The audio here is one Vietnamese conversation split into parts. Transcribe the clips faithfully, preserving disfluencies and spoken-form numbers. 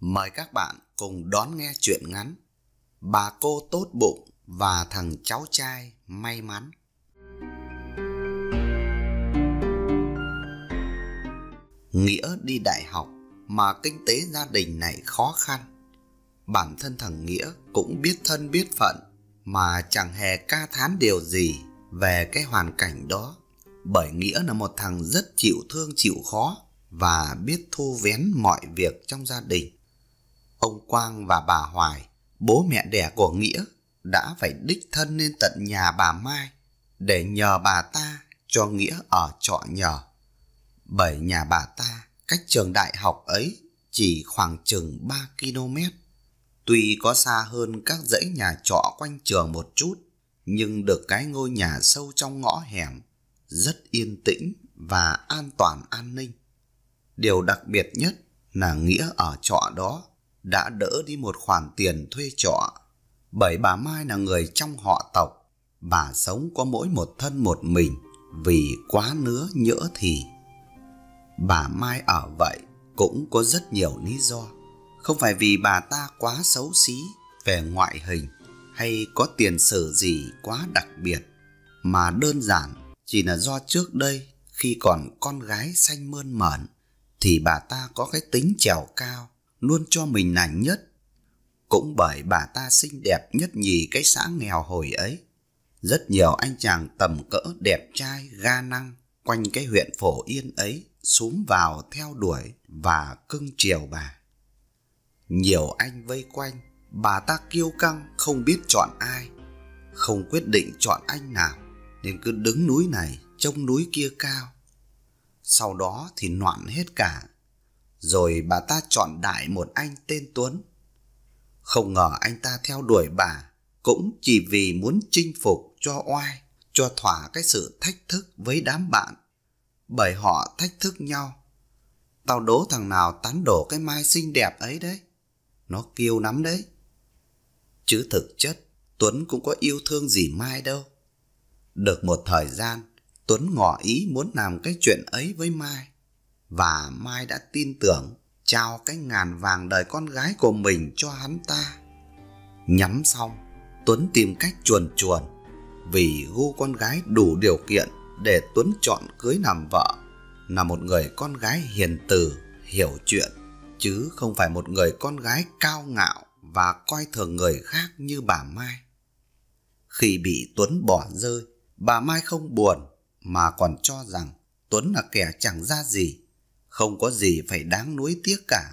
Mời các bạn cùng đón nghe truyện ngắn Bà cô tốt bụng và thằng cháu trai may mắn. Nghĩa đi đại học mà kinh tế gia đình này khó khăn. Bản thân thằng Nghĩa cũng biết thân biết phận mà chẳng hề ca thán điều gì về cái hoàn cảnh đó. Bởi Nghĩa là một thằng rất chịu thương chịu khó và biết thu vén mọi việc trong gia đình. Ông Quang và bà Hoài, bố mẹ đẻ của Nghĩa, đã phải đích thân lên tận nhà bà Mai để nhờ bà ta cho Nghĩa ở trọ nhờ. Bởi nhà bà ta cách trường đại học ấy chỉ khoảng chừng ba ki lô mét. Tuy có xa hơn các dãy nhà trọ quanh trường một chút, nhưng được cái ngôi nhà sâu trong ngõ hẻm, rất yên tĩnh và an toàn an ninh. Điều đặc biệt nhất là Nghĩa ở trọ đó đã đỡ đi một khoản tiền thuê trọ. Bởi bà Mai là người trong họ tộc, bà sống có mỗi một thân một mình vì quá nứa nhỡ thì. Bà Mai ở vậy cũng có rất nhiều lý do. Không phải vì bà ta quá xấu xí về ngoại hình hay có tiền sử gì quá đặc biệt, mà đơn giản chỉ là do trước đây khi còn con gái xanh mơn mởn thì bà ta có cái tính trèo cao, luôn cho mình là nhất. Cũng bởi bà ta xinh đẹp nhất nhì cái xã nghèo hồi ấy, rất nhiều anh chàng tầm cỡ đẹp trai ga năng quanh cái huyện Phổ Yên ấy xúm vào theo đuổi và cưng chiều bà. Nhiều anh vây quanh, bà ta kiêu căng không biết chọn ai, không quyết định chọn anh nào nên cứ đứng núi này trông núi kia cao. Sau đó thì loạn hết cả. Rồi bà ta chọn đại một anh tên Tuấn. Không ngờ anh ta theo đuổi bà cũng chỉ vì muốn chinh phục cho oai, cho thỏa cái sự thách thức với đám bạn. Bởi họ thách thức nhau. Tao đố thằng nào tán đổ cái Mai xinh đẹp ấy đấy. Nó kiêu lắm đấy. Chứ thực chất Tuấn cũng có yêu thương gì Mai đâu. Được một thời gian, Tuấn ngỏ ý muốn làm cái chuyện ấy với Mai. Và Mai đã tin tưởng, trao cái ngàn vàng đời con gái của mình cho hắn ta. Nhắm xong, Tuấn tìm cách chuồn chuồn. Vì gu con gái đủ điều kiện để Tuấn chọn cưới làm vợ là một người con gái hiền từ, hiểu chuyện, chứ không phải một người con gái cao ngạo và coi thường người khác như bà Mai. Khi bị Tuấn bỏ rơi, bà Mai không buồn mà còn cho rằng Tuấn là kẻ chẳng ra gì, không có gì phải đáng nuối tiếc cả.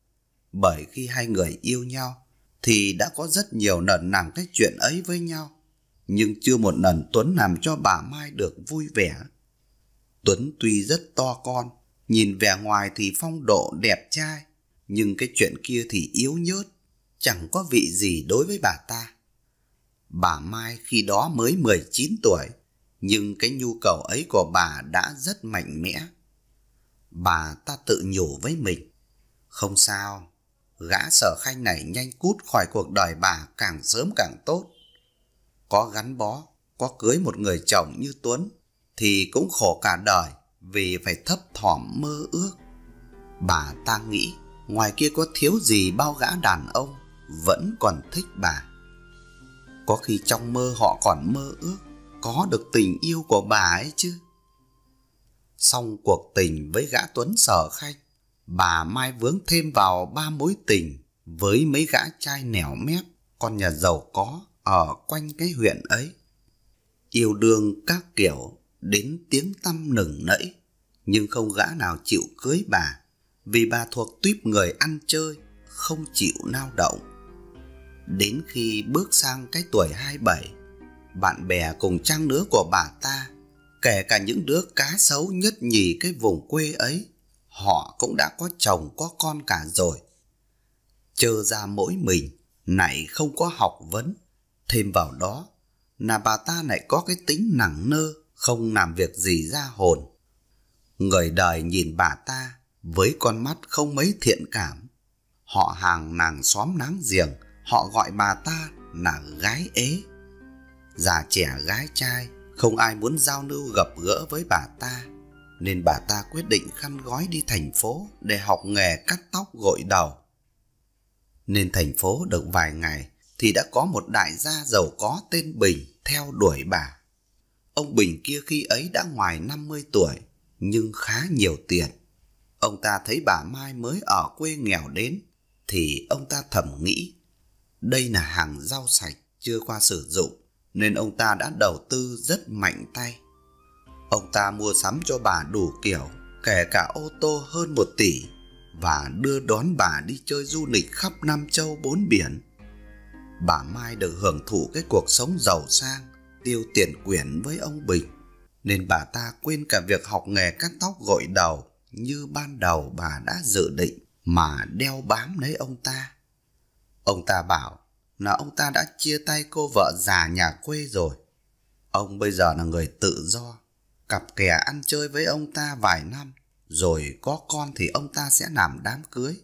Bởi khi hai người yêu nhau thì đã có rất nhiều lần làm cái chuyện ấy với nhau, nhưng chưa một lần Tuấn làm cho bà Mai được vui vẻ. Tuấn tuy rất to con, nhìn vẻ ngoài thì phong độ đẹp trai, nhưng cái chuyện kia thì yếu nhớt, chẳng có vị gì đối với bà ta. Bà Mai khi đó mới mười chín tuổi, nhưng cái nhu cầu ấy của bà đã rất mạnh mẽ. Bà ta tự nhủ với mình, không sao, gã Sở Khanh này nhanh cút khỏi cuộc đời bà càng sớm càng tốt. Có gắn bó, có cưới một người chồng như Tuấn thì cũng khổ cả đời vì phải thấp thỏm mơ ước. Bà ta nghĩ ngoài kia có thiếu gì bao gã đàn ông vẫn còn thích bà. Có khi trong mơ họ còn mơ ước có được tình yêu của bà ấy chứ. Xong cuộc tình với gã Tuấn Sở Khanh, bà Mai vướng thêm vào ba mối tình với mấy gã trai nẻo mép, con nhà giàu có ở quanh cái huyện ấy. Yêu đương các kiểu đến tiếng tăm nừng nẫy, nhưng không gã nào chịu cưới bà, vì bà thuộc tuýp người ăn chơi, không chịu lao động. Đến khi bước sang cái tuổi hai mươi bảy, bạn bè cùng trang lứa của bà ta, kể cả những đứa cá sấu nhất nhì cái vùng quê ấy, họ cũng đã có chồng có con cả rồi. Chơ ra mỗi mình, này không có học vấn. Thêm vào đó là bà ta lại có cái tính nẳng nơ, không làm việc gì ra hồn. Người đời nhìn bà ta với con mắt không mấy thiện cảm. Họ hàng nàng xóm láng giềng, họ gọi bà ta là gái ế. Già trẻ gái trai không ai muốn giao lưu gặp gỡ với bà ta, nên bà ta quyết định khăn gói đi thành phố để học nghề cắt tóc gội đầu. Nên thành phố được vài ngày thì đã có một đại gia giàu có tên Bình theo đuổi bà. Ông Bình kia khi ấy đã ngoài năm mươi tuổi, nhưng khá nhiều tiền. Ông ta thấy bà Mai mới ở quê nghèo đến, thì ông ta thầm nghĩ, đây là hàng rau sạch chưa qua sử dụng, nên ông ta đã đầu tư rất mạnh tay. Ông ta mua sắm cho bà đủ kiểu, kể cả ô tô hơn một tỷ, và đưa đón bà đi chơi du lịch khắp năm châu bốn biển. Bà Mai được hưởng thụ cái cuộc sống giàu sang, tiêu tiền quyển với ông Bình, nên bà ta quên cả việc học nghề cắt tóc gội đầu như ban đầu bà đã dự định, mà đeo bám lấy ông ta. Ông ta bảo là ông ta đã chia tay cô vợ già nhà quê rồi. Ông bây giờ là người tự do, cặp kè ăn chơi với ông ta vài năm, rồi có con thì ông ta sẽ làm đám cưới.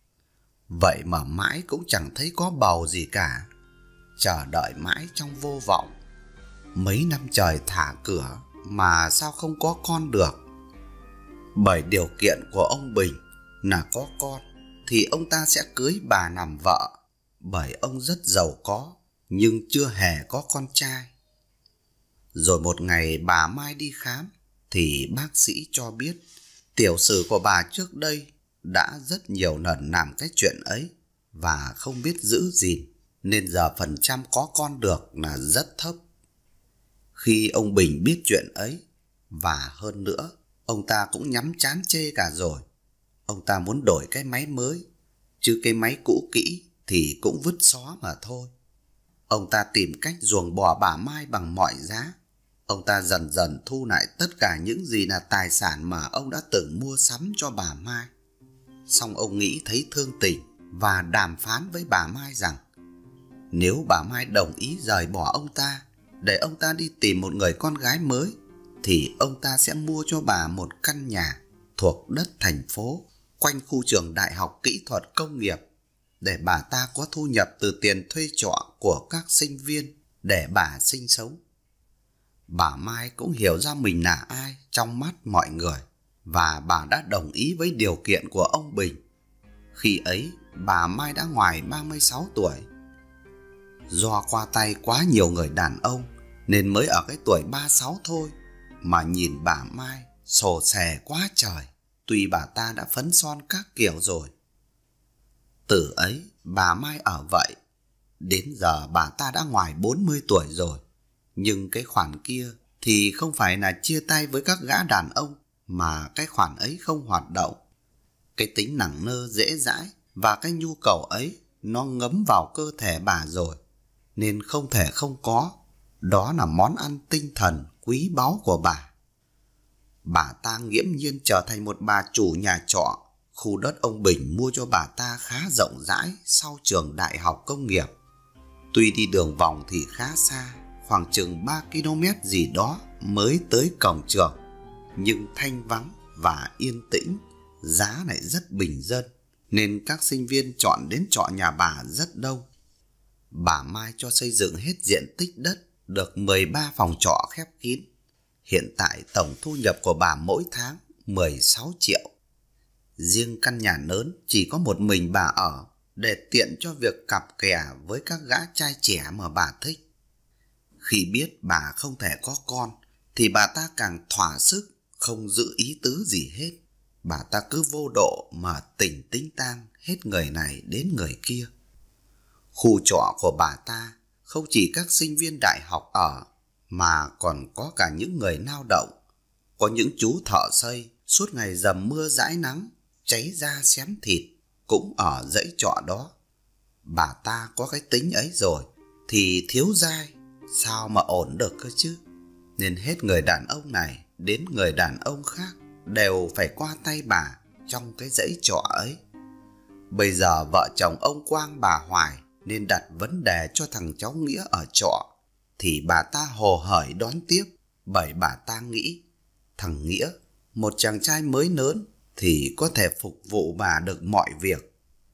Vậy mà mãi cũng chẳng thấy có bầu gì cả. Chờ đợi mãi trong vô vọng. Mấy năm trời thả cửa mà sao không có con được. Bởi điều kiện của ông Bình là có con thì ông ta sẽ cưới bà làm vợ, bởi ông rất giàu có nhưng chưa hề có con trai. Rồi một ngày bà Mai đi khám thì bác sĩ cho biết tiểu sử của bà trước đây đã rất nhiều lần làm cái chuyện ấy và không biết giữ gìn, nên giờ phần trăm có con được là rất thấp. Khi ông Bình biết chuyện ấy, và hơn nữa, ông ta cũng nhắm chán chê cả rồi. Ông ta muốn đổi cái máy mới, chứ cái máy cũ kỹ thì cũng vứt xó mà thôi. Ông ta tìm cách ruồng bỏ bà Mai bằng mọi giá. Ông ta dần dần thu lại tất cả những gì là tài sản mà ông đã từng mua sắm cho bà Mai. Xong ông nghĩ thấy thương tình và đàm phán với bà Mai rằng nếu bà Mai đồng ý rời bỏ ông ta để ông ta đi tìm một người con gái mới, thì ông ta sẽ mua cho bà một căn nhà thuộc đất thành phố quanh khu trường Đại học Kỹ thuật Công nghiệp, để bà ta có thu nhập từ tiền thuê trọ của các sinh viên để bà sinh sống. Bà Mai cũng hiểu ra mình là ai trong mắt mọi người, và bà đã đồng ý với điều kiện của ông Bình. Khi ấy bà Mai đã ngoài ba mươi sáu tuổi. Do qua tay quá nhiều người đàn ông nên mới ở cái tuổi ba mươi sáu thôi mà nhìn bà Mai sồ sè quá trời, tuy bà ta đã phấn son các kiểu rồi. Từ ấy bà Mai ở vậy. Đến giờ bà ta đã ngoài bốn mươi tuổi rồi. Nhưng cái khoản kia thì không phải là chia tay với các gã đàn ông, mà cái khoản ấy không hoạt động. Cái tính nẳng nơ dễ dãi và cái nhu cầu ấy nó ngấm vào cơ thể bà rồi, nên không thể không có. Đó là món ăn tinh thần quý báu của bà. Bà ta nghiễm nhiên trở thành một bà chủ nhà trọ. Khu đất ông Bình mua cho bà ta khá rộng rãi sau trường Đại học Công nghiệp. Tuy đi đường vòng thì khá xa, khoảng chừng ba ki lô mét gì đó mới tới cổng trường, nhưng thanh vắng và yên tĩnh, giá lại rất bình dân, nên các sinh viên chọn đến trọ nhà bà rất đông. Bà Mai cho xây dựng hết diện tích đất được mười ba phòng trọ khép kín. Hiện tại tổng thu nhập của bà mỗi tháng mười sáu triệu. Riêng căn nhà lớn chỉ có một mình bà ở, để tiện cho việc cặp kè với các gã trai trẻ mà bà thích. Khi biết bà không thể có con thì bà ta càng thỏa sức, không giữ ý tứ gì hết. Bà ta cứ vô độ mà tỉnh tính tang hết người này đến người kia. Khu trọ của bà ta không chỉ các sinh viên đại học ở, mà còn có cả những người lao động. Có những chú thợ xây suốt ngày dầm mưa dãi nắng, cháy da xém thịt cũng ở dãy trọ đó. Bà ta có cái tính ấy rồi thì thiếu giai sao mà ổn được cơ chứ. Nên hết người đàn ông này đến người đàn ông khác đều phải qua tay bà trong cái dãy trọ ấy. Bây giờ vợ chồng ông Quang bà Hoài nên đặt vấn đề cho thằng cháu Nghĩa ở trọ, thì bà ta hồ hởi đón tiếp, bởi bà ta nghĩ thằng Nghĩa, một chàng trai mới lớn, thì có thể phục vụ bà được mọi việc.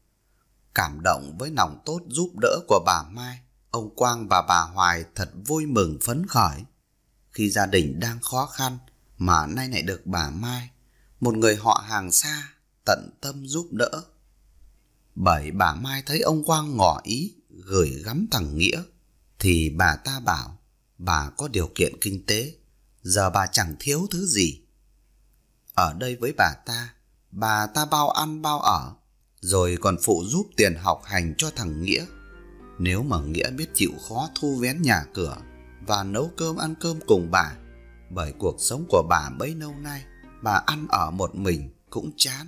Cảm động với lòng tốt giúp đỡ của bà Mai, ông Quang và bà Hoài thật vui mừng phấn khởi. Khi gia đình đang khó khăn mà nay lại được bà Mai, một người họ hàng xa, tận tâm giúp đỡ. Bởi bà Mai thấy ông Quang ngỏ ý gửi gắm thằng Nghĩa, thì bà ta bảo bà có điều kiện kinh tế, giờ bà chẳng thiếu thứ gì. Ở đây với bà ta, bà ta bao ăn bao ở, rồi còn phụ giúp tiền học hành cho thằng Nghĩa. Nếu mà Nghĩa biết chịu khó thu vén nhà cửa và nấu cơm ăn cơm cùng bà, bởi cuộc sống của bà bấy lâu nay, bà ăn ở một mình cũng chán.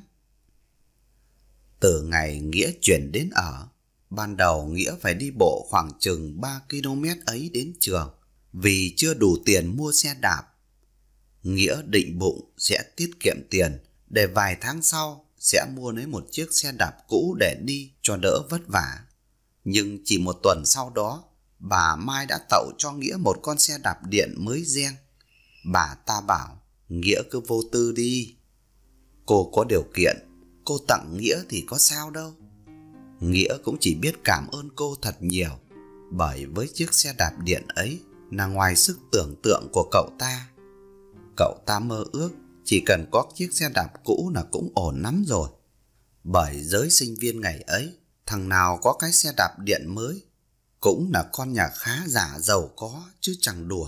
Từ ngày Nghĩa chuyển đến ở, ban đầu Nghĩa phải đi bộ khoảng chừng ba ki lô mét ấy đến trường, vì chưa đủ tiền mua xe đạp. Nghĩa định bụng sẽ tiết kiệm tiền để vài tháng sau sẽ mua lấy một chiếc xe đạp cũ để đi cho đỡ vất vả. Nhưng chỉ một tuần sau đó, bà Mai đã tậu cho Nghĩa một con xe đạp điện mới gen. Bà ta bảo Nghĩa cứ vô tư đi, cô có điều kiện, cô tặng Nghĩa thì có sao đâu. Nghĩa cũng chỉ biết cảm ơn cô thật nhiều, bởi với chiếc xe đạp điện ấy là ngoài sức tưởng tượng của cậu ta. Cậu ta mơ ước chỉ cần có chiếc xe đạp cũ là cũng ổn lắm rồi. Bởi giới sinh viên ngày ấy, thằng nào có cái xe đạp điện mới cũng là con nhà khá giả giàu có chứ chẳng đùa.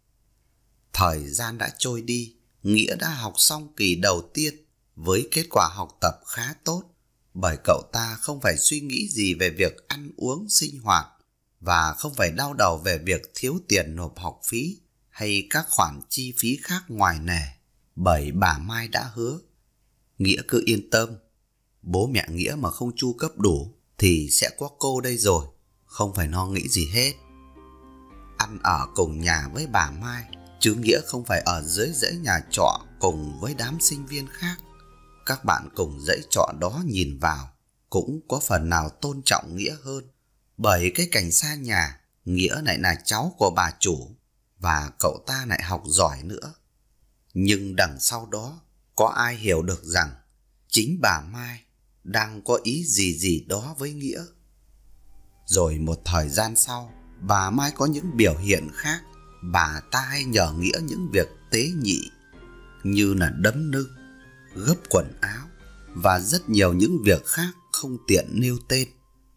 Thời gian đã trôi đi, Nghĩa đã học xong kỳ đầu tiên với kết quả học tập khá tốt, bởi cậu ta không phải suy nghĩ gì về việc ăn uống sinh hoạt và không phải đau đầu về việc thiếu tiền nộp học phí hay các khoản chi phí khác ngoài nề, bởi bà Mai đã hứa. Nghĩa cứ yên tâm, bố mẹ Nghĩa mà không chu cấp đủ thì sẽ có cô đây rồi, không phải lo nghĩ gì hết. Ăn ở cùng nhà với bà Mai, chứ Nghĩa không phải ở dưới dãy nhà trọ cùng với đám sinh viên khác. Các bạn cùng dãy trọ đó nhìn vào cũng có phần nào tôn trọng Nghĩa hơn, bởi cái cảnh xa nhà, Nghĩa lại là cháu của bà chủ và cậu ta lại học giỏi nữa. Nhưng đằng sau đó có ai hiểu được rằng chính bà Mai đang có ý gì gì đó với Nghĩa. Rồi một thời gian sau, bà Mai có những biểu hiện khác. Bà ta hay nhờ Nghĩa những việc tế nhị như là đấm lưng, gấp quần áo và rất nhiều những việc khác không tiện nêu tên.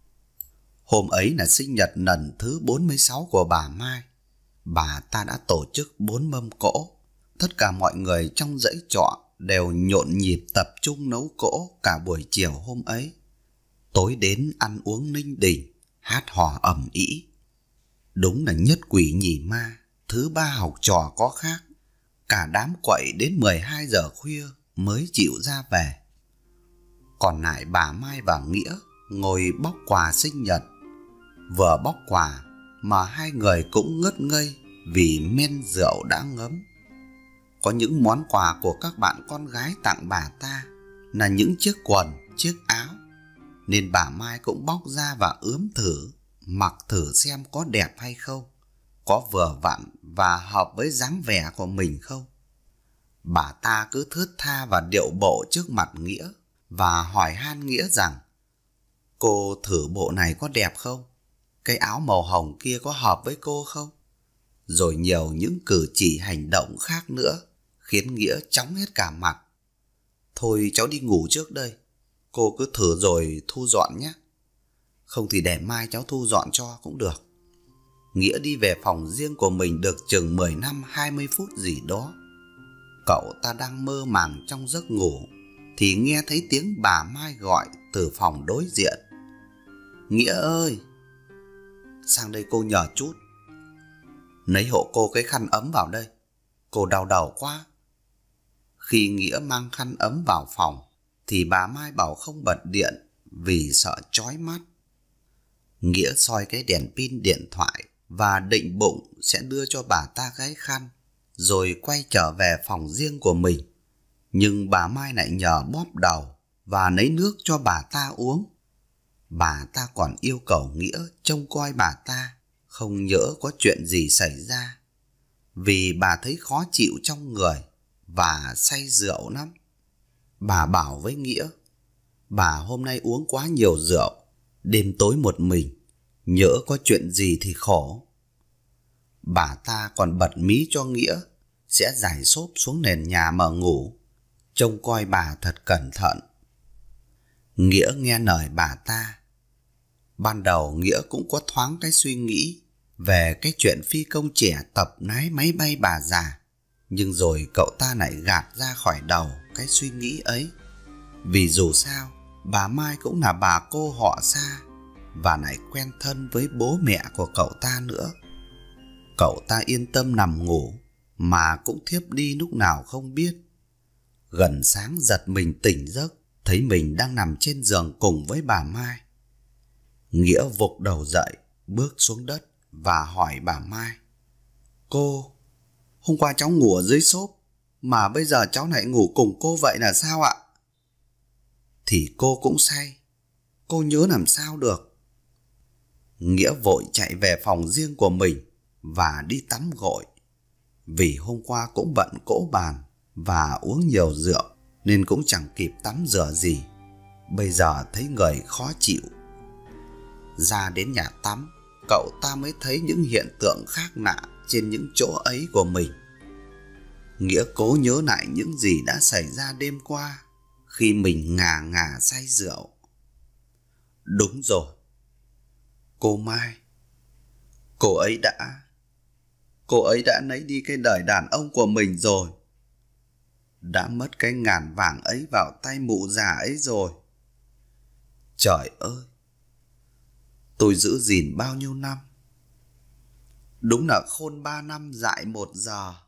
Hôm ấy là sinh nhật lần thứ bốn mươi sáu của bà Mai. Bà ta đã tổ chức bốn mâm cỗ. Tất cả mọi người trong dãy trọ đều nhộn nhịp tập trung nấu cỗ cả buổi chiều hôm ấy. Tối đến ăn uống linh đình, hát hò ầm ĩ. Đúng là nhất quỷ nhì ma, thứ ba học trò có khác. Cả đám quậy đến mười hai giờ khuya mới chịu ra về. Còn lại bà Mai và Nghĩa ngồi bóc quà sinh nhật. Vừa bóc quà mà hai người cũng ngất ngây vì men rượu đã ngấm. Có những món quà của các bạn con gái tặng bà ta là những chiếc quần, chiếc áo, nên bà Mai cũng bóc ra và ướm thử, mặc thử xem có đẹp hay không, có vừa vặn và hợp với dáng vẻ của mình không. Bà ta cứ thướt tha và điệu bộ trước mặt Nghĩa và hỏi han Nghĩa rằng: cô thử bộ này có đẹp không? Cái áo màu hồng kia có hợp với cô không? Rồi nhiều những cử chỉ hành động khác nữa khiến Nghĩa chóng hết cả mặt. Thôi cháu đi ngủ trước đây, cô cứ thử rồi thu dọn nhé. Không thì để mai cháu thu dọn cho cũng được. Nghĩa đi về phòng riêng của mình được chừng mười lăm hai mươi phút gì đó. Cậu ta đang mơ màng trong giấc ngủ thì nghe thấy tiếng bà Mai gọi từ phòng đối diện: Nghĩa ơi, sang đây cô nhờ chút. Lấy hộ cô cái khăn ấm vào đây, cô đau đầu quá. Khi Nghĩa mang khăn ấm vào phòng thì bà Mai bảo không bật điện vì sợ chói mắt. Nghĩa soi cái đèn pin điện thoại và định bụng sẽ đưa cho bà ta cái khăn rồi quay trở về phòng riêng của mình. Nhưng bà Mai lại nhờ bóp đầu và lấy nước cho bà ta uống. Bà ta còn yêu cầu Nghĩa trông coi bà ta, không nhỡ có chuyện gì xảy ra, vì bà thấy khó chịu trong người và say rượu lắm. Bà bảo với Nghĩa: bà hôm nay uống quá nhiều rượu, đêm tối một mình, nhỡ có chuyện gì thì khổ. Bà ta còn bật mí cho Nghĩa sẽ giải xốp xuống nền nhà mà ngủ, trông coi bà thật cẩn thận. Nghĩa nghe lời bà ta. Ban đầu Nghĩa cũng có thoáng cái suy nghĩ về cái chuyện phi công trẻ tập lái máy bay bà già, nhưng rồi cậu ta lại gạt ra khỏi đầu cái suy nghĩ ấy. Vì dù sao bà Mai cũng là bà cô họ xa, và lại quen thân với bố mẹ của cậu ta nữa. Cậu ta yên tâm nằm ngủ, mà cũng thiếp đi lúc nào không biết. Gần sáng giật mình tỉnh giấc, thấy mình đang nằm trên giường cùng với bà Mai. Nghĩa vụt đầu dậy, bước xuống đất và hỏi bà Mai: Cô, hôm qua cháu ngủ ở dưới xốp, mà bây giờ cháu lại ngủ cùng cô vậy là sao ạ? Thì cô cũng say, cô nhớ làm sao được. Nghĩa vội chạy về phòng riêng của mình và đi tắm gội. Vì hôm qua cũng bận cỗ bàn và uống nhiều rượu nên cũng chẳng kịp tắm rửa gì. Bây giờ thấy người khó chịu. Ra đến nhà tắm, cậu ta mới thấy những hiện tượng khác lạ trên những chỗ ấy của mình. Nghĩa cố nhớ lại những gì đã xảy ra đêm qua khi mình ngà ngà say rượu. Đúng rồi, cô Mai, cô ấy đã Cô ấy đã lấy đi cái đời đàn ông của mình rồi. Đã mất cái ngàn vàng ấy vào tay mụ già ấy rồi. Trời ơi, tôi giữ gìn bao nhiêu năm. Đúng là khôn ba năm dại một giờ.